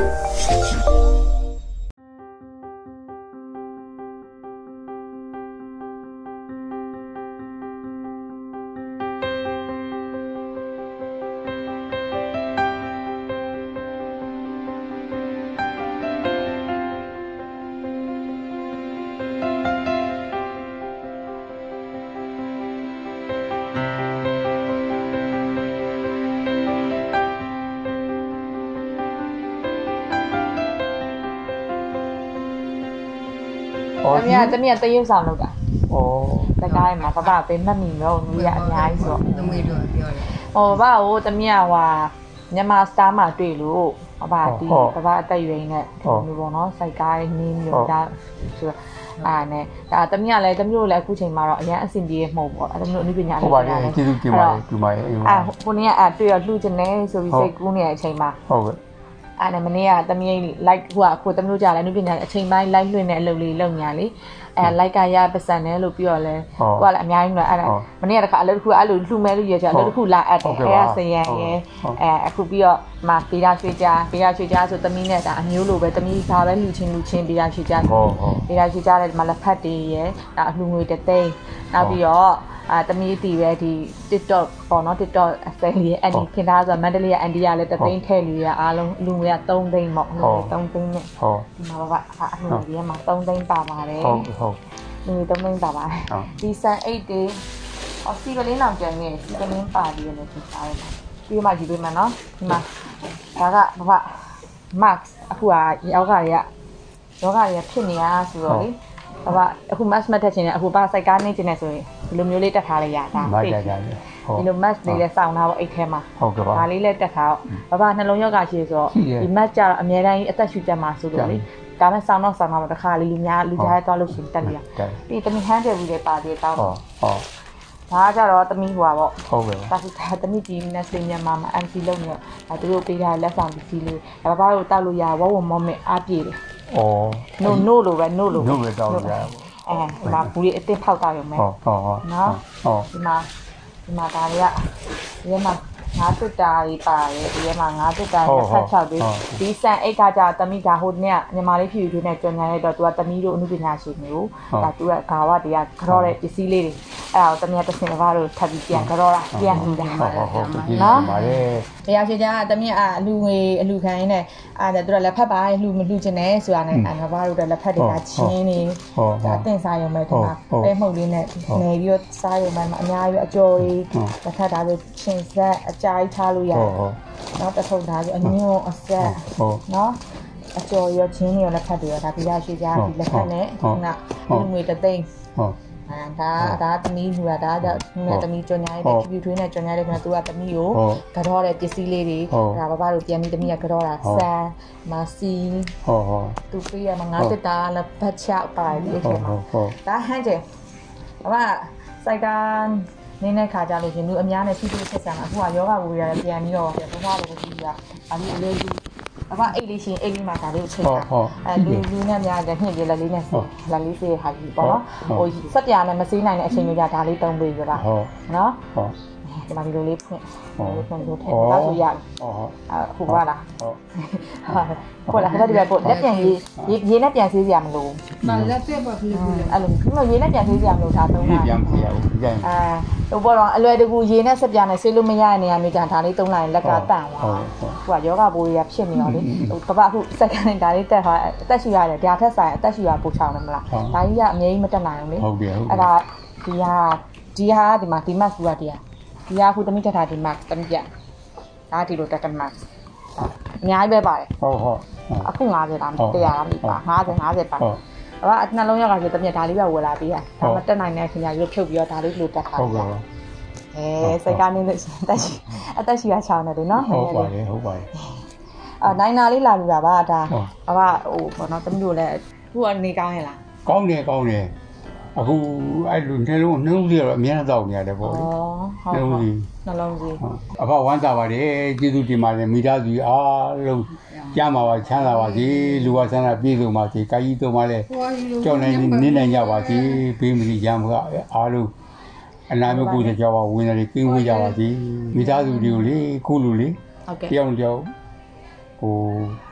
จะมีตะยิ้มสาวนุกอ่ะโอ้แต่กายมาป้าเป็นบะหมี่เราหนูอยากย้ายส่วนต้องไม่ด้วยเดียวเลยโอ้ป้าโอ้จะมีว่าเนี่ยมาสตาร์มาတွေ့လို့ป้าตีป้าအသက်ရွယ်နဲ့ဒီလိုပေါ့နော်စိုက်ကားနင်းမျိုးဒါဆိုနဲ့ဒါတမီးကလည်းတမီးတို့လည်းအခုချိန်မှာတော့အရင်အဆင်ပြေမှုပေါ့အဲတမီးတို့အနည်းပညာလေးဟုတ်ပါတယ်ကျေးဇူးတင်ပါတယ်ဒီမှာခုနေ့ကတွေ့ရလှူချင်တယ်ဆိုပြီးစိတ်ကူးနေတဲ့အချိန်မှာဟုတ်ကဲ့အဲ့နဲ့မနေ့ကတမီး like ဟိုအခုတမီးတို့ကြာလဲနုပညာအချိန်ပိုင်း like လွှင့်တဲ့အလုပ်လေးလုပ်ညာလေlike ကရပတ်စံတယ်လို့ပြောလဲဟိုကလည်းအများကြီးမလားအဲ့ဒါမနေ့ကတခါအလုပ်တစ်ခုအဲ့လိုလှူမဲလို့ရကြအလုပ်တစ်ခုလာအပ်တယ်အဲ့ဒါစရန်ရဲ့အခုပြီးတော့မာပေရာရွှေကြားဆိုတမီးနဲ့ဒါအမျိုးလိုပဲတမီးဘာပဲလှူချင်းပေရာရွှေကြားပေရာရွှေကြားတဲ့မှာလက်ဖက်တွေရဲ့ဒါအလှူငွေတသိန်းနောက်ပြီးတော့တမီးတီပဲဒီ TikTok ပေါ့နော် TikTok အစလေးအန်ဒီခင်သားဆိုမန္တလေးကအန်ဒီကလည်းတသိန်းထည့်လူရအားလုံးလူငွေက3သိန်းပေါ့3သိန်းနဲ့ဒီမှာပါအလှူငွေမှာ3သိန်းပါပါတယ်ဟုတ်လူငွေ3သိန်းပါပါတယ်ဒီဆန်8တွေစီကလေးနောင်ကျန်နေစီကလေးပါပြီးလည်းဖြစ်သွားတယ်ပြီးမှကြည့်ပေးမယ်နော်ဒီမှာဒါကဘာ max အခုကယောဂတွေကဖြစ်နေရဆိုတော့လေဘာအခု max မတက်ချင်တယ်အခုပါစိုက်ကားနေချင်တယ်ဆိုရင်ဒီလိုမျိုးလေးတက်ထားလိုက်ရတာဟုတ်တယ်ဒီလို max လေးလည်းစောင်းထားပေါ့အိတ်ထဲမှာဟုတ်ကဲ့ပါဒါလေးလည်းတက်ထားတော့ဘာနှလုံးယောဂရှိဆိုတော့ဒီ max ကြတော့အများတိုင်းအသက်ရှူကြမှာဆိုလို့လေဒါမဲ့စောင်းတော့တခါလေးလူကြားသွားလို့ရှိရင်တက်ရပြီးတမီဟန်းတယ်ဘူးလေပါသေးတော့ဟုတ်ဒါကြတော့တမီဟွာပေါ့ဟုတ်ကဲ့ဒါဆိုတမီဒီနက်စင်မြန်မာမှာ MC လုံးနေတော့သူတို့ပေးထားလက်ဆောင်ပစ္စည်းလေးဘာတို့တောက်လို့ရဝဝမောမဲ့အားပြေတယ်ဩနို့လိုပဲတောက်လို့ရပါဘူးဒီမှာဘူးလေးအစ်စ်ဖောက်တာရုံပဲဟုတ်နော်ဒီမှာဒါတွေကဒီမှာငါးတက်တာကြီးပါတယ်ဒီမှာငါးတက်တာ26ပြီးဒီဆန်အိတ်ကကြတမီကဟိုနေ့ညီမလေးဖြူဖြူနဲ့ကြွညာလိုက်တော့သူကတမီတို့အမှုပညာရှင်မျိုးဒါသူကဂါဝတရားကြောတဲ့ပစ္စည်းလေးတွေအဲ့ဒါကိုတမီကတစ်စင်တစ်ပါးတို့ထပ်ပြီးပြန်ကြောတာပြန်လှူတာဟုတ်နော်တရားရှိကြတမီကအလူခံရင်းနဲ့အဲ့ဒါသူကလက်ဖက်ပါလှူမလှူချင်တယ်ဆိုတာနဲ့အနဘာတို့လက်ဖက်တွေကချင်းနေဒါအသင်စားရုံပဲဒီမှာပဲမှုတ်လေးနဲ့နေပြီးတော့စားရုံပဲအများကြီးအကျော်ကြီးလက်ဖက်သားလို့ချင်းဆက်ကြာကြီးထားလို့ရတယ်။နောက်တစ်ထုပ်သားဆိုအညွန့်အဆက်နော်အကျော်ရချင်းတွေလက်ဖက်တွေဒါပြရရှိကြဒီလက်ဖက်နဲ့ခုနလူငွေတသိန်းဒါသမီးလူဒါကြောင့်သမီးကြော်ညာရဲ့ဖြူဖြူထွေးနဲ့ကြော်ညာတဲ့ကသူကသမီးကိုကတော့တဲ့ပစ္စည်းလေးတွေဒါဘာတို့ပြန်ပြီးသမီးကကတော့တာဆန်မစီသူပေးရမှာငါတက်တာလက်ဖက်ချပါတယ်ဒီအချိန်မှာဒါဟန်ကျဘာစိုက်ကန်နေတဲ့ခါကြလို့ရှင်လူအများနဲ့ဖြည်းဖြည်းဆက်ဆံအခုကယောဂဝေရတယ်ပြန်ပြီးတော့ဘဝလိုကြည့်ရအလေးလေးဘာအိတ်လေးရှင်အိတ်လေးမှာဒါလေးကိုချိန်တာလူနဲ့များတဲ့နှစ်ပြလက်လေးနဲ့လက်လေးစေးဟာကြီးပေါ့နော်ဟိုစက်ပြာနဲ့မစေးနိုင်တဲ့အချိန်မျိုးကြဒါလေးတုံးပေးကြပါနော်ဒီမှာဒီလိုလေးဖွင့်လို့ထည့်ဒါဆိုရဟုတ်ပါလားဟုတ်လားဒါဒီပဲပို့လက်ပြန်ရေးနဲ့ပြန်ဆေးစရာမလိုဘူးမလက်ပြပါဘူးအဲ့လိုဒီမှာရေးနဲ့ပြန်ဆေးစရာမလိုတာသုံးတာပြန်ပြရဘူးဟိုဘောတော့အလွယ်တကူရေးနဲ့စက်ပြာနဲ့ဆေးလို့မရတဲ့နေရာမျိုးကြဒါလေးသုံးလိုက်ရင်လက်ကတန့်သွားဟိုကယောဂပိုးတွေကဖြစ်နေရောလေကပအခုစက်ကနေဒါလေးတက်သွားအသက်ရှူရတယ်ဒါထက်ဆိုင်အသက်ရှူရပိုချောင်းတယ်မလားဒါကြီးကအများကြီးမတက်နိုင်ဘူးလေဟုတ်တယ်အဲ့ဒါဒီဟာဒီမှာဒီမတ်ကူကတရားဒီဟာခုတမိတက်တာဒီမတ်တမိပြဒါဒီလိုတက်တမတ်အများကြီးပဲပါတယ်ဟုတ်အခု90လား100လားမပါ50ပါတယ်အနှလုံးရောက်ကဆိုတမိဒါလေးပဲဝယ်လာပေးရဒါမတက်နိုင်တဲ့ခင်ဗျာရုပ်ဖြုတ်ပြီးတော့ဒါလေးလိုတက်ထားဟုတ်ပါဘူးစိတ်ကနေလို့အသက်ရှိရချောင်းတယ်လေနော်ဟုတ်ပါတယ်နိုင်နာလေးလာလူတာပါဒါဘာဟိုဘောနော်တမိတို့လည်းခုကနေကောင်းရဲ့လားကောင်းတယ်အခုအဲ့လိုနှလုံးကြီးတော့အများကြီးတောက်နေရတယ်ပေါ့လေနှလုံးကြီးအဖဝမ်းသာပါတယ်ကျေးဇူးတင်ပါတယ်မိသားစုအားလုံးကြမ်းပါပါချမ်းသာပါစေလူဝဆန္ဒပြည့်စုံပါစေကာကြီးသုံးပါလေကြောက်နိုင်နေနိုင်ကြပါစေဘေးမစီရံကအားလုံးအနာမျိုးကိုကြောက်ပါဝင်တယ်ကင်းဝေးကြပါစေမိသားစုတွေကိုလေခုလူလေတယောက်ဟို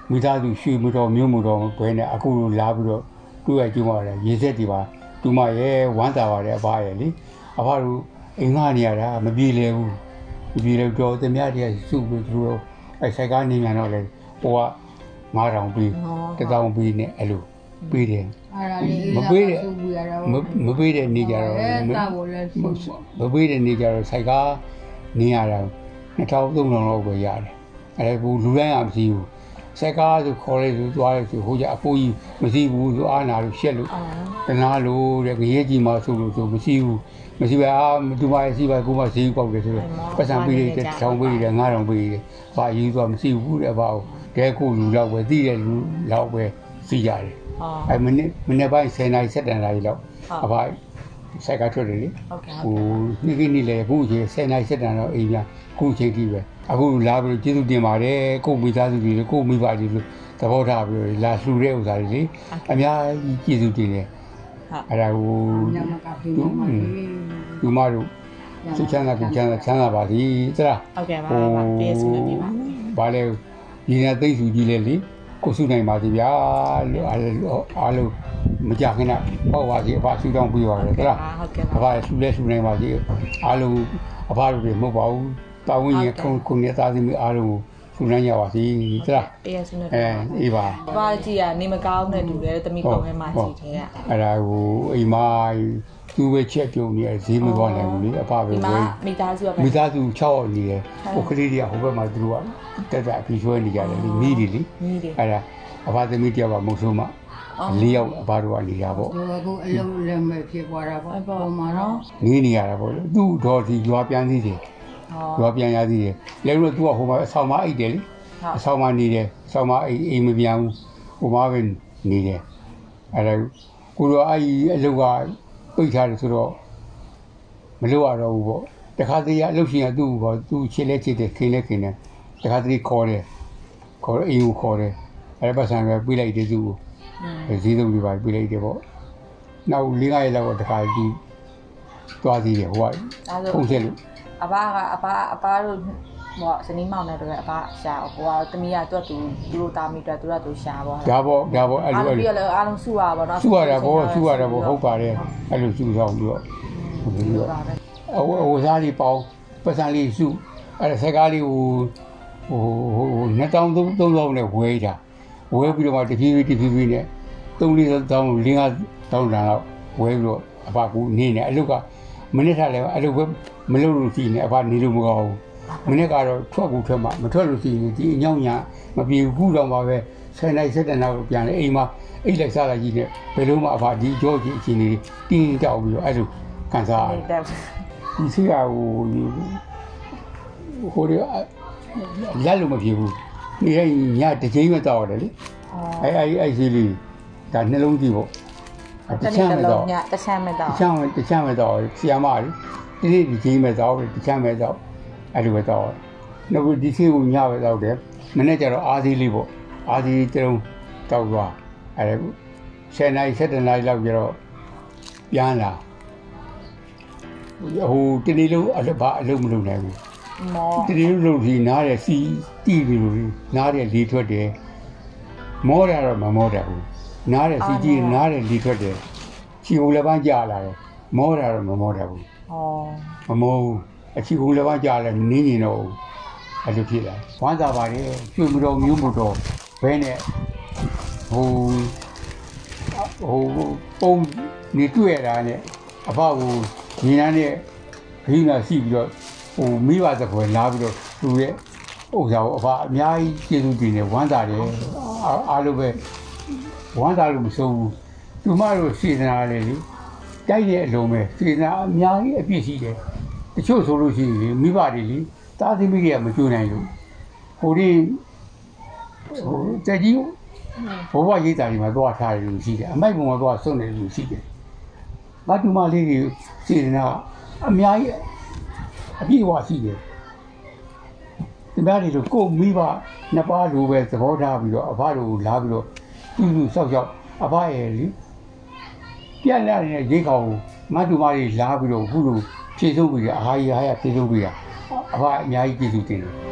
မိသားစုရွှေမတော်မျိုးမတော်ဘယ်နဲ့အခုလိုလာပြီးတော့တွေ့ရကြုံရတယ်ရေစက်တွေပါသူမရဲ့ဝမ်းသာပါတယ်အဖရဲ့လေအဖတို့အိမ်ကနေရတာမပြေလည်ဘူးမပြေလို့တော့တမရတည်းစုပြီးသူတို့ဆိုင်ကားနေမြန်တော့လေဟိုက9000ပြီး1000ပြီးနဲ့အဲ့လိုပြီးတယ်မပေးတဲ့မပေးတဲ့နေကြတော့မပေးတဲ့နေကြတော့ဆိုင်ကားနေရတာ2300လောက်ပဲရတယ်အဲ့ဒါဘူးလူတိုင်းအမရှိဘူးဆိုင်ကားဆိုခေါ်လိုက်ဆိုသွားလိုက်ဆိုဟိုကြအဖိုးကြီးမရှိဘူးဆိုအားနာလို့ရှက်လို့တနာလို့တဲ့ငရဲကြီးမှဆိုလို့ဆိုမရှိဘူးမရှိပါသူမရှိပါကိုမဈေးပေါက်တယ်ဆိုတော့ပတ်စံပေးတယ်တောင်းပေးတယ်9000ပေးတယ်ဘာရေးသွားမရှိဘူးတဲ့ဘာတဲခုလူလောက်ပဲသိတဲ့လူလောက်ပဲသိရတယ်အဲ့မိနစ်ပိုင်း10နာရီ7နာရီလောက်အဖဆိုင်ကားထွက်တယ်လေဟိုနေ့လေအခုကြီး10နာရီ7နာရီတော့အိမ်ပြန်ခုချိန်ကြီးပဲအခုလာပြီးကျေးဇူးတင်ပါတယ်ကိုမိသားစုတွေကိုမိပါကြီးလို့သဘောထားပြီးလာလှူတဲ့ဥစ္စာတွေလေအများကြီးကျေးဇူးတင်တယ်အဲ့ဒါကိုဒီမတို့စိတ်ချမ်းသာကိုချမ်းသာပါသည်သလားဟုတ်ကဲ့ပါပြေးစုနေပါဘာလဲညီနဲ့သိစုကြီးလေလေကိုစုနိုင်ပါသည်ဗျာလို့အားလုံးမကြခင်တော့ပေါ့ပါစီအဖဆူတောင်းပြီးပါတယ်သလားဟုတ်ကဲ့ပါအဖဆူလဲဆူနိုင်ပါစီအားလုံးအဖတို့တွေမဟုတ်ပါဘူးတာဝန်ကြီးခုနှစ်သားသမီးအားလုံးဆူနိုင်ကြပါစီသလားပြေးစုနေအေးပါအဖကြီးကနေမကောင်းတဲ့တူတယ်သမီးကောင်းမဲမရှိသေးอ่ะအဲ့ဒါကိုအိမ်မသူပဲချက်ပြုံးနေဈေးမသွားနိုင်ဘူးလေအဖပဲဝေးမိသားစု 6ယောက်နေတယ်ဟိုကလေးတွေကဟိုဘက်မှာသူတို့ကတက်အပြီးဆွဲနေကြတယ်လေမိတယ်လေအဲ့ဒါအဖသမီးတယောက်ကမုတ်ဆိုးမ4ယောက်အဖတို့ကနေရပေါ့အခုအလုံးလည်းမဲ့ဖြစ်သွားတာပေါ့ပုံမှာတော့နေရတာပေါ့လေသူ့တော်ဒီရွာပြန်သေးတယ်ရွာပြန်ရသေးတယ်လဲလို့သူကဟိုမှာအဆောင်မအိတ်တယ်လေအဆောင်မနေတယ်အဆောင်မအိမ်မပြန်ဘူးဟိုမှာပဲနေတယ်အဲ့ဒါကိုတော့အဲ့အလုပ်ကပိတ်ထားတယ်ဆိုတော့မလုပ်ရတော့ဘူးပေါ့တခါတည်းအလုပ်ရှင်ကသူ့ပေါ့သူချစ်လဲချစ်တယ်ခင်လဲခင်တယ်တခါတည်းခေါ်တယ်အိမ်ကိုခေါ်တယ်အဲ့ပတ်စံပဲပြေးလိုက်တယ်သူ့ကိုဈေးသုံးပြပါပြေးလိုက်တယ်ပေါ့နောက်၄-၅ရက်လောက်တခါဒီသွားသေးတယ်ဟိုကပုံဆက်လို့အဘတို့ဟိုစနီးမောင်နဲ့တော့အဘရှာဟိုကသမီးကသူ့သူတို့တာမီအတွက်သူကသူရှာပေါ့ဒါပေါ့အဲ့လိုပြီးတော့အားလုံးစုရပါတော့စုရတာပေါ့ဟုတ်ပါတယ်အဲ့လိုစုဆောင်ပြီးတော့ဟိုစားလေးပေါင်းပတ်စံလေးစုအဲ့ဒါဆက်ကားလေးဟို2000 3000နဲ့ဝဲတာဝဲပြီးတော့မှတဖြည်းဖြည်းနဲ့3-4 တောင်း5တောင်းလောက်ဝဲပြီးတော့အဖကူနေနေအလုတ်ကမိနစ်ထားလဲအလုတ်ပဲမလုပ်လို့ရှိနေအဖနေလို့မကောင်းဘူးမိနစ်ကတော့ထွက်မှမထွက်လို့ရှိရင်ဒီအညောင်းညာမပြေဘူးတော့မှပဲ10နိုင်7နောက်ပြန်လေအိမ်မှာအိတ်လိုက်စားလိုက်ကြီးနဲ့ဘယ်လိုမှအဖဒီကြောကြီးအချင်းလေးတင်းတောက်ပြီးတော့အဲ့လိုကန်စားရတယ်ဒီစီကဟိုလက်လို့မပြေဘူးနေရညတစ်ချိန်ပဲတောက်ရတယ်လေအဲ့စီလေးဒါနှလုံးကြည့်ပေါ့တချမ်းမဲ့တော့တချမ်းမဲ့တော့ဆီယာမလေးဒီချိန်မဲ့တော့တချမ်းမဲ့တော့အဲ့လိုပဲတော့နောက်ဒီစီကိုညပဲတော့တယ်မနေ့ကျတော့အားစီလေးပေါ့အားစီတုံးတောက်သွားအဲ့ဒါ10နိုင်7နိုင်လောက်ကျတော့ပြန်လာဟိုတနေ့လုံးအလုပ်မလုပ်နိုင်ဘူးတနေ့လုံးလုပ်ပြီးနားရစီတီးပြီးနားရလေးထွက်တယ်မောတာတော့မမောတတ်ဘူးနားရစီကြီးနားရလေးထွက်တယ်ချီကိုလည်းပန်းကြလာတယ်မောတာတော့မမောတတ်ဘူးမမောအချီကိုလည်းပန်းကြလာနင်းနေတော့အဲ့လိုဖြစ်လာဝမ်းသာပါတယ်ကျွေးမတော်မျိုးမတော်ဘဲနဲ့ဟိုပုံနေတွေ့ရတာနဲ့အဖကိုညီနာနဲ့ခီးနာရှိပြီးတော့ဟိုမိဘသခွေလာပြီးတော့သူရဲ့ဥစ္စာကိုအဖအများကြီးကျေးဇူးတင်တယ်ဝမ်းသာတယ်အားလုံးပဲဝမ်းသာလို့မဆုံးဘူးသူမတို့စေတနာလေးလေတိုက်တဲ့အလုံးပဲစေတနာအများကြီးအပြည့်ရှိတယ်တချို့ဆိုလို့ရှိရင်မိဘတွေလေသားသမီးတွေကမကျွနိုင်လို့ဟိုဒီတက်ကြီးဘဝရေးတာတွေမှာသွားထားတယ်လို့ရှိတယ်အမိုက်ပုံမှာသွားစွန့်တယ်လို့ရှိတယ်ဘာတူမလေးတွေစေတနာအများကြီးအပြည့်အဝရှိတယ်ဒီများတွေကိုမိဘနှစ်ပါးလိုပဲသဘောထားပြီးတော့အဖတို့လာပြီးတော့သူ့ဆောက်ရှောက်အဖရဲ့လေပြက်လာတဲ့ရိတ်ခေါင်မတူမလေးလာပြီးတော့အခုလိုဖြည့်ဆုံးပြီးအားရဖြည့်ဆုံးပြီးအဖအများကြီးကျေးဇူးတင်တယ်